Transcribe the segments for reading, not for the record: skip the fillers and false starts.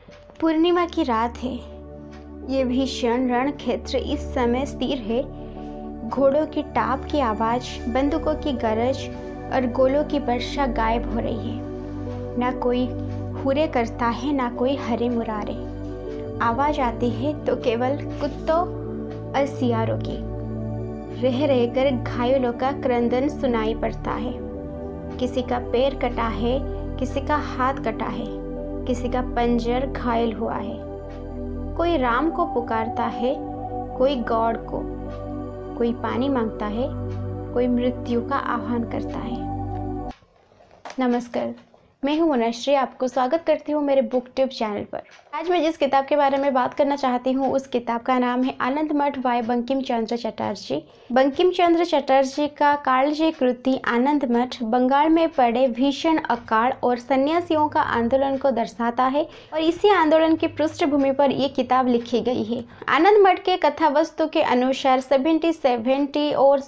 पूर्णिमा की रात है। ये भीषण रण क्षेत्र इस समय स्थिर है। घोड़ों की टाप की आवाज, बंदूकों की गरज और गोलों की वर्षा गायब हो रही है। ना कोई हुरे करता है, ना कोई हरे मुरारे। आवाज आती है तो केवल कुत्तों और सियारों की। रह रहकर घायलों का क्रंदन सुनाई पड़ता है। किसी का पैर कटा है, किसी का हाथ कटा है, किसी का पंजर घायल हुआ है। कोई राम को पुकारता है, कोई गॉड को, कोई पानी मांगता है, कोई मृत्यु का आह्वान करता है। नमस्कार, मैं हूं मुनश्री। आपको स्वागत करती हूं मेरे बुक ट्यूब चैनल पर। आज मैं जिस किताब के बारे में बात करना चाहती हूं उस किताब का नाम है आनंद मठ बाय बंकिम चंद्र चटर्जी। बंकिम चंद्र चटर्जी का कालजयी कृति आनंद मठ बंगाल में पड़े भीषण अकाल और सन्यासियों का आंदोलन को दर्शाता है और इसी आंदोलन की पृष्ठभूमि पर ये किताब लिखी गई है। आनंद मठ के कथा वस्तु के अनुसार 1770 और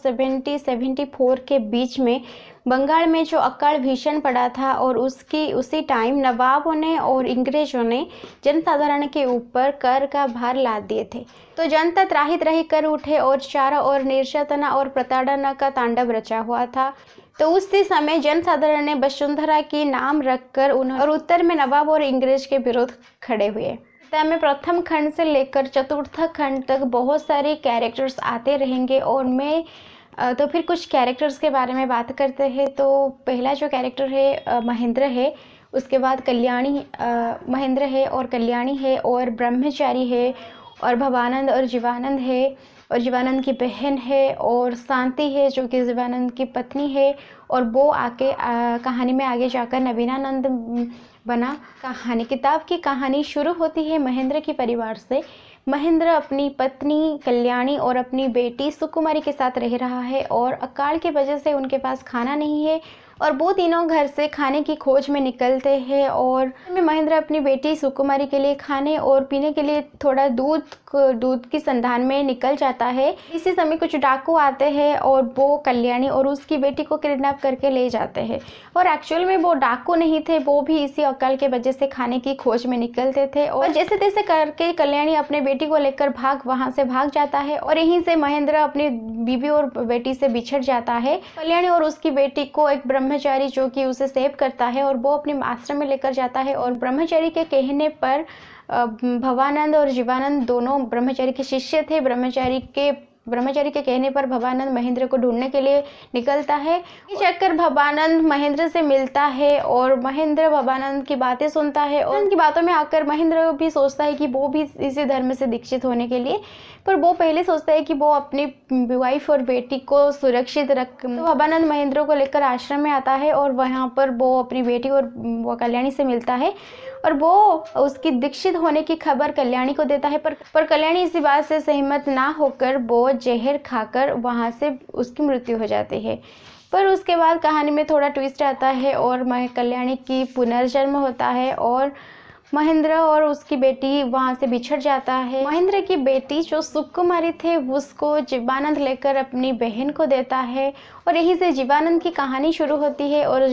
1774 के बीच में बंगाल में जो अकाल भीषण पड़ा था और उसी टाइम नवाबों ने और अंग्रेजों ने जनसाधारण के ऊपर कर का भार लाद दिए थे। तो जनता त्राहित रही कर उठे और चारों ओर निर्यातना और प्रताड़ना का तांडव रचा हुआ था। तो उसी समय जनसाधारण ने वसुंधरा की नाम रखकर और उत्तर में नवाब और अंग्रेज के विरोध खड़े हुए। में प्रथम खंड से लेकर चतुर्थ खंड तक बहुत सारे कैरेक्टर्स आते रहेंगे और मैं तो फिर कुछ कैरेक्टर्स के बारे में बात करते हैं। तो पहला जो कैरेक्टर है महेंद्र है, उसके बाद कल्याणी, महेंद्र है और कल्याणी है और ब्रह्मचारी है और भवानंद और जीवानंद है और जीवानंद की बहन है और शांति है जो कि जीवानंद की पत्नी है और वो आके कहानी में आगे जाकर नवीनानंद बना। किताब की कहानी शुरू होती है महेंद्र के परिवार से। महेंद्र अपनी पत्नी कल्याणी और अपनी बेटी सुकुमारी के साथ रह रहा है और अकाल की वजह से उनके पास खाना नहीं है और वो तीनों घर से खाने की खोज में निकलते हैं। और महेंद्र अपनी बेटी सुकुमारी के लिए खाने और पीने के लिए थोड़ा दूध की संधान में निकल जाता है। इसी समय कुछ डाकू आते हैं और वो कल्याणी और उसकी बेटी को किडनैप करके ले जाते हैं और एक्चुअल में वो डाकू नहीं थे, वो भी इसी अकाल के वजह से खाने की खोज में निकलते थे। और जैसे तैसे करके कल्याणी अपने बेटी को लेकर वहाँ से भाग जाता है और यहीं से महेंद्र अपनी बीवी और बेटी से बिछड़ जाता है। कल्याणी और उसकी बेटी को एक ब्रह्मचारी जो कि उसे सेव करता है और वो अपने आश्रम में लेकर जाता है और ब्रह्मचारी के कहने पर भवानंद और जीवानंद दोनों ब्रह्मचारी के शिष्य थे। ब्रह्मचारी के कहने पर भवानंद महेंद्र को ढूंढने के लिए निकलता है। इस चक्कर भवानंद महेंद्र से मिलता है और महेंद्र भवानंद की बातें सुनता है और उनकी बातों में आकर महेंद्र भी सोचता है कि वो भी इसी धर्म से दीक्षित होने के लिए, पर वो पहले सोचता है कि वो अपनी वाइफ और बेटी को सुरक्षित रख। तो भवानंद महेंद्र को लेकर आश्रम में आता है और वहाँ पर वो अपनी बेटी और वो कल्याणी से मिलता है और वो उसकी दीक्षित होने की खबर कल्याणी को देता है। पर कल्याणी इसी बात से सहमत ना होकर वो जहर खाकर वहाँ से उसकी मृत्यु हो जाती है। पर उसके बाद कहानी में थोड़ा ट्विस्ट आता है और कल्याणी की पुनर्जन्म होता है और महेंद्र और उसकी बेटी वहाँ से बिछड़ जाता है। महेंद्र की बेटी जो सुकुमारी थे उसको जीवानंद लेकर अपनी बहन को देता है और यहीं से जीवानंद की कहानी शुरू होती है। और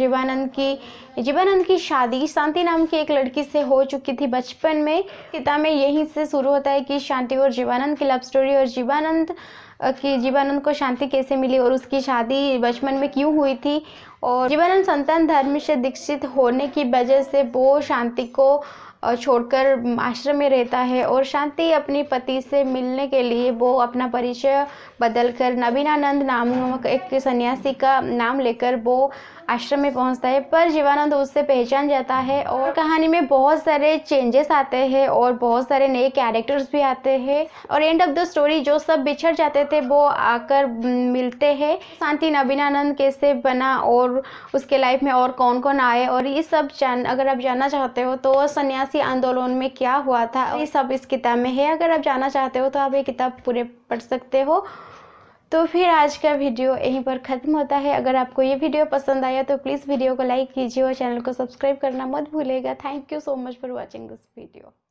जीवानंद की शादी शांति नाम की एक लड़की से हो चुकी थी बचपन में। किताब में यहीं से शुरू होता है कि शांति और जीवानंद की लव स्टोरी और जीवानंद को शांति कैसे मिली और उसकी शादी बचपन में क्यों हुई थी। और जीवानंद संतान धर्म से दीक्षित होने की वजह से वो शांति को छोड़कर आश्रम में रहता है और शांति अपनी पति से मिलने के लिए वो अपना परिचय बदलकर नवीनानंद नामक एक सन्यासी का नाम लेकर वो आश्रम में पहुंचता है। पर जीवानंद उससे पहचान जाता है और कहानी में बहुत सारे चेंजेस आते हैं और बहुत सारे नए कैरेक्टर्स भी आते हैं और एंड ऑफ द स्टोरी जो सब बिछड़ जाते थे वो आकर मिलते हैं। शांति नवीनानंद कैसे बना और उसके लाइफ में और कौन कौन आए और ये सब अगर आप जानना चाहते हो तो सन्यासी आंदोलन में क्या हुआ था ये सब इस किताब में है। अगर आप जानना चाहते हो तो आप ये किताब पूरे पढ़ सकते हो। तो फिर आज का वीडियो यहीं पर ख़त्म होता है। अगर आपको ये वीडियो पसंद आया तो प्लीज़ वीडियो को लाइक कीजिए और चैनल को सब्सक्राइब करना मत भूलिएगा। Thank you so much for watching this video.